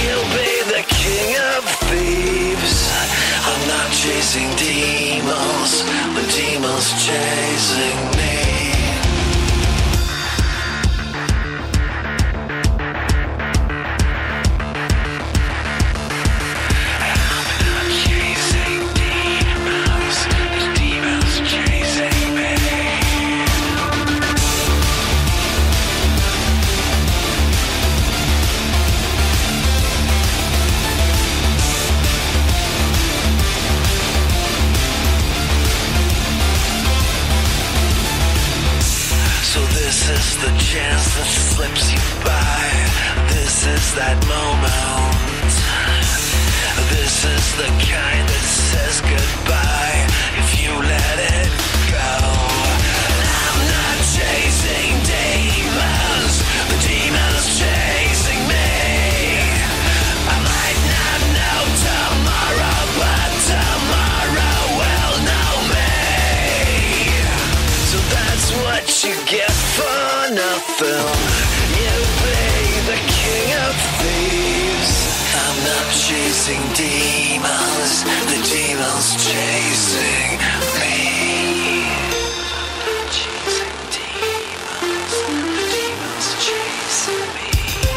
You'll be the king of thieves. I'm not chasing demons, the demons chasing me. This is the chance that slips you by. This is that moment. This is the kind that says goodbye if you let it go. I'm not chasing demons, the demons chasing me. I might not know tomorrow, but tomorrow will know me. So that's what you get for nothing. You'll be the king of thieves. I'm not chasing demons, the demons chasing me. I'm not chasing demons, the demons chasing me.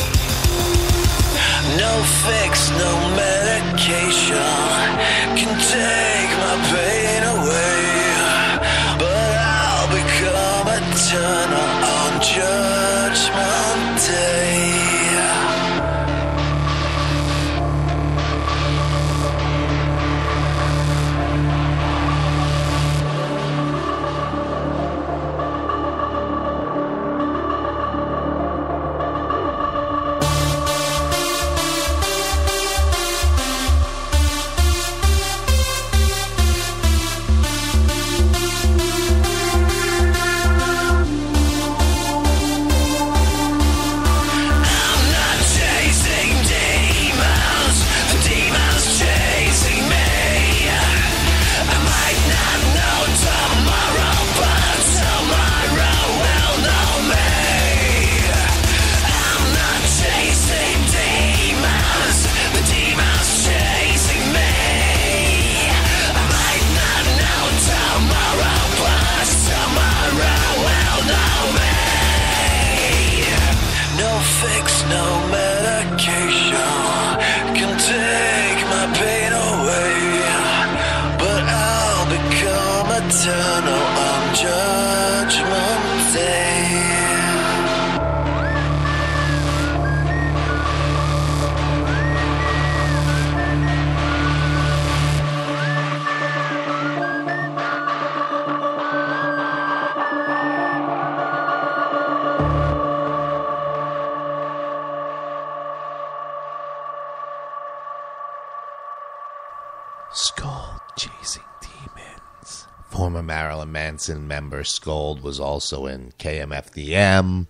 No fix, no medication can take my pain away, but I'll become eternal on Judgment Day. Scold chasing demons. Former Marilyn Manson member Scold was also in KMFDM.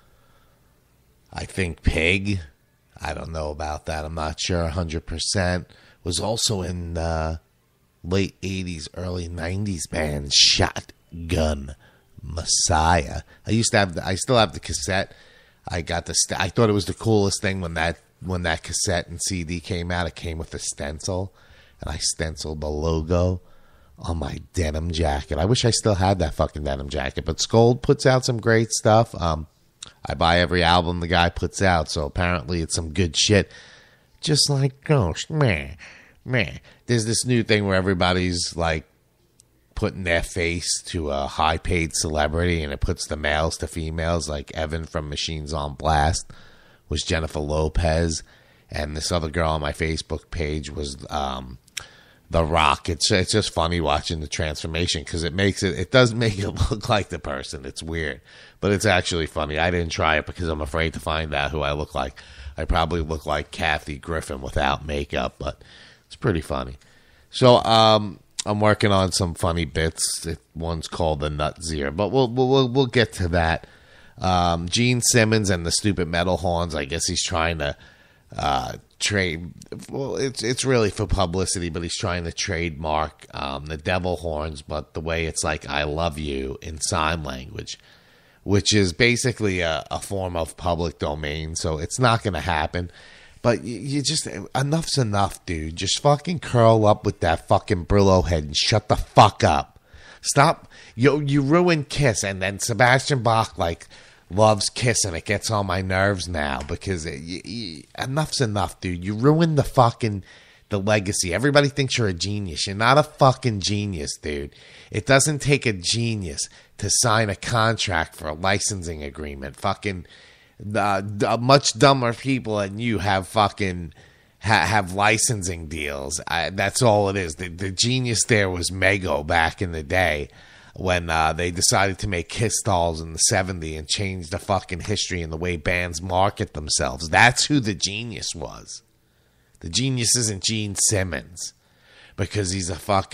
I think Pig. I don't know about that. I'm not sure 100%. Was also in late 80s, early 90s band Shotgun Messiah. I still have the cassette. I got I thought it was the coolest thing when that cassette and CD came out. It came with a stencil, and I stenciled the logo on my denim jacket. I wish I still had that fucking denim jacket. But Scold puts out some great stuff. I buy every album the guy puts out, so apparently it's some good shit. Just like Ghost, meh. There's this new thing where everybody's like putting their face to a high-paid celebrity, and it puts the males to females. Like Evan from Machines on Blast was Jennifer Lopez, and this other girl on my Facebook page was The Rock. It's just funny watching the transformation because it does make it look like the person. It's weird, but it's actually funny. I didn't try it because I'm afraid to find out who I look like. I probably look like Kathy Griffin without makeup, but it's pretty funny. So I'm working on some funny bits. One's called the Nutzier, but we'll get to that. Gene Simmons and the Stupid Metal Horns. I guess he's trying to trade. Well, it's really for publicity, but he's trying to trademark the Devil Horns, but the way it's like "I love you" in sign language, which is basically a form of public domain. So it's not going to happen. But you just, enough's enough, dude. Just fucking curl up with that fucking Brillo head and shut the fuck up. Stop. You ruined Kiss, and then Sebastian Bach, like, loves Kiss, and it gets on my nerves now because enough's enough, dude. You ruined the legacy. Everybody thinks you're a genius. You're not a fucking genius, dude. It doesn't take a genius to sign a contract for a licensing agreement. Fucking much dumber people than you have fucking have licensing deals. That's all it is. The genius there was Mego back in the day when they decided to make Kiss dolls in the 70s and change the fucking history and the way bands market themselves. That's who the genius was. The genius isn't Gene Simmons because he's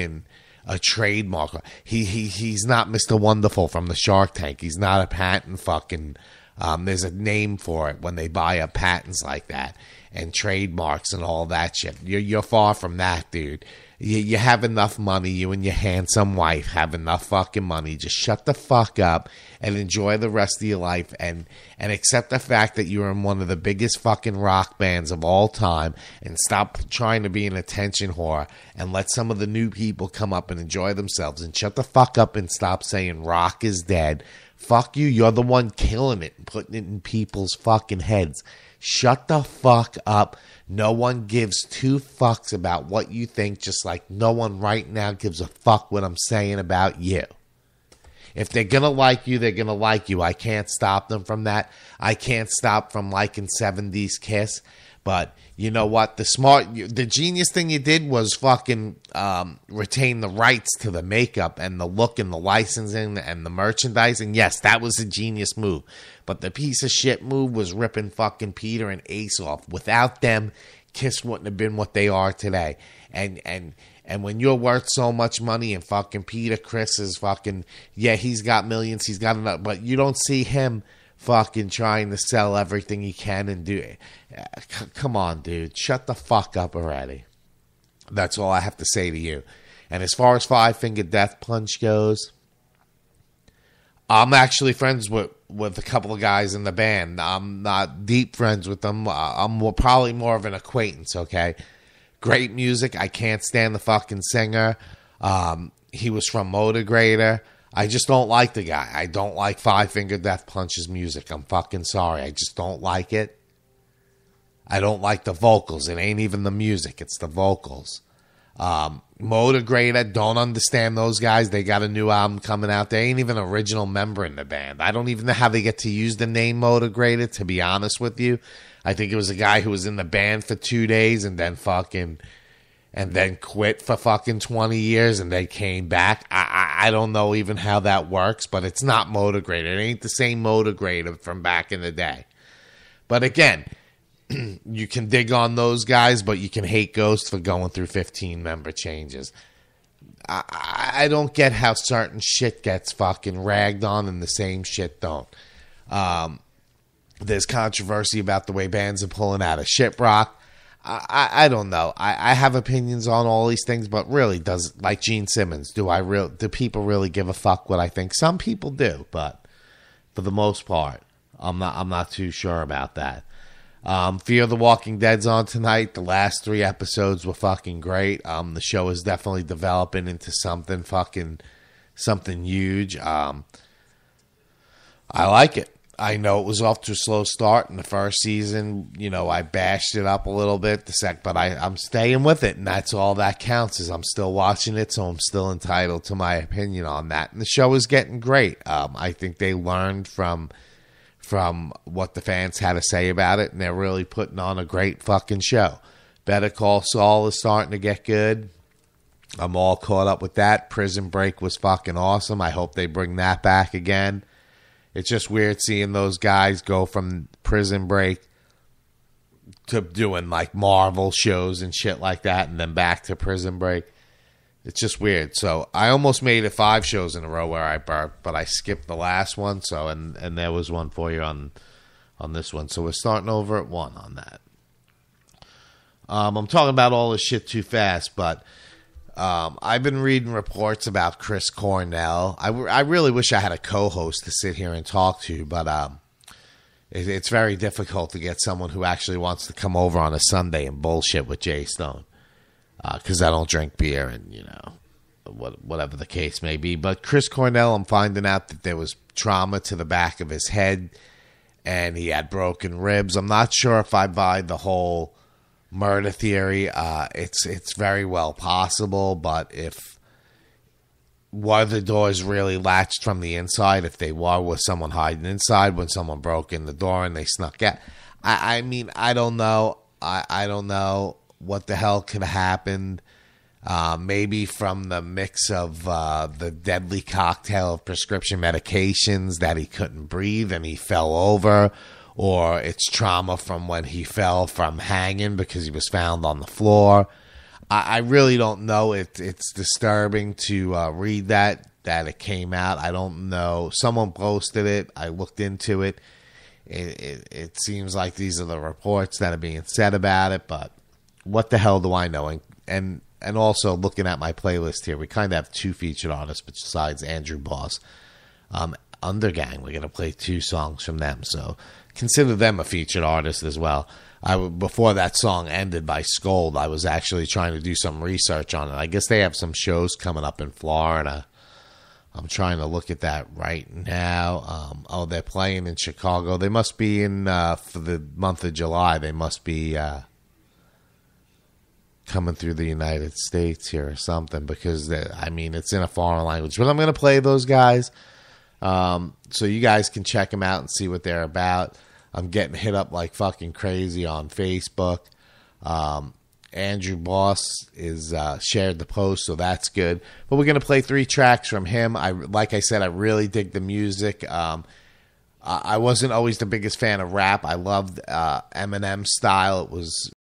a trademark. He's not Mr. Wonderful from the Shark Tank. He's not a patent fucking. There's a name for it when they buy up patents like that and trademarks and all that shit. You're far from that, dude. You have enough money. You and your handsome wife have enough fucking money. Just shut the fuck up and enjoy the rest of your life and accept the fact that you're in one of the biggest fucking rock bands of all time and stop trying to be an attention whore and let some of the new people come up and enjoy themselves and shut the fuck up and stop saying rock is dead. Fuck you. You're the one killing it and putting it in people's fucking heads. Shut the fuck up. No one gives two fucks about what you think, just like no one right now gives a fuck what I'm saying about you. If they're going to like you, they're going to like you. I can't stop them from that. I can't stop from liking 70s Kiss. But you know what? The genius thing you did was fucking retain the rights to the makeup and the look and the licensing and the merchandising. Yes, that was a genius move. But the piece of shit move was ripping fucking Peter and Ace off. Without them, Kiss wouldn't have been what they are today. And when you're worth so much money and fucking Peter Criss is fucking, yeah, he's got millions, he's got enough, but you don't see him fucking trying to sell everything he can and do it. Come on, dude. Shut the fuck up already. That's all I have to say to you. And as far as Five Finger Death Punch goes, I'm actually friends with a couple of guys in the band. I'm not deep friends with them. I'm probably more of an acquaintance, okay? Great music. I can't stand the fucking singer. He was from Motograder. I just don't like the guy. I don't like Five Finger Death Punch's music. I'm fucking sorry. I just don't like it. I don't like the vocals. It ain't even the music. It's the vocals. Motograder, don't understand those guys. They got a new album coming out. They ain't even an original member in the band. I don't even know how they get to use the name Motograder, to be honest with you. I think it was a guy who was in the band for 2 days and then quit for fucking 20 years and they came back. I don't know even how that works, but it's not Motograder. It ain't the same Motograder from back in the day. But again, you can dig on those guys, but you can hate Ghost for going through 15 member changes. I don't get how certain shit gets fucking ragged on and the same shit don't. There's controversy about the way bands are pulling out of Shiprock. I don't know. I have opinions on all these things, but really, like Gene Simmons, do people really give a fuck what I think? Some people do, but for the most part, I'm not too sure about that. Fear the Walking Dead's on tonight. The last 3 episodes were fucking great. The show is definitely developing into something huge. I like it. I know it was off to a slow start in the first season. You know, I bashed it up a little bit but I'm staying with it, and that's all that counts is I'm still watching it, so I'm still entitled to my opinion on that. And the show is getting great. I think they learned from what the fans had to say about it, and they're really putting on a great fucking show. Better Call Saul is starting to get good. I'm all caught up with that. Prison Break was fucking awesome. I hope they bring that back again. It's just weird seeing those guys go from Prison Break to doing like Marvel shows and shit like that and then back to Prison Break. It's just weird. So I almost made it 5 shows in a row where I burped, but I skipped the last one. So and there was one for you on this one. So we're starting over at 1 on that. I'm talking about all this shit too fast, but I've been reading reports about Chris Cornell. I really wish I had a co-host to sit here and talk to, but it's very difficult to get someone who actually wants to come over on a Sunday and bullshit with Jay Stone, because I don't drink beer and, you know, whatever the case may be. But Chris Cornell, I'm finding out that there was trauma to the back of his head and he had broken ribs. I'm not sure if I buy the whole murder theory. It's very well possible, but if were the doors really latched from the inside, if they was someone hiding inside when someone broke in the door and they snuck out, I mean, I don't know. I don't know what the hell could have happened. Maybe from the mix of the deadly cocktail of prescription medications that he couldn't breathe and he fell over, or it's trauma from when he fell from hanging because he was found on the floor. I really don't know. It's disturbing to read that it came out. I don't know. Someone posted it. I looked into it. It seems like these are the reports that are being said about it, but what the hell do I know? And also looking at my playlist here, we kind of have two featured artists besides Andrew Boss. Undergang, we're going to play 2 songs from them, so consider them a featured artist as well. Before that song ended by Scold, I was actually trying to do some research on it. I guess they have some shows coming up in Florida. I'm trying to look at that right now. They're playing in Chicago. They must be in, for the month of July, they must be coming through the United States here or something, because, it's in a foreign language. But I'm going to play those guys, so you guys can check them out and see what they're about. I'm getting hit up like fucking crazy on Facebook. Andrew Boss is shared the post, so that's good. But we're going to play 3 tracks from him. Like I said, I really dig the music. I wasn't always the biggest fan of rap. I loved Eminem's style. It was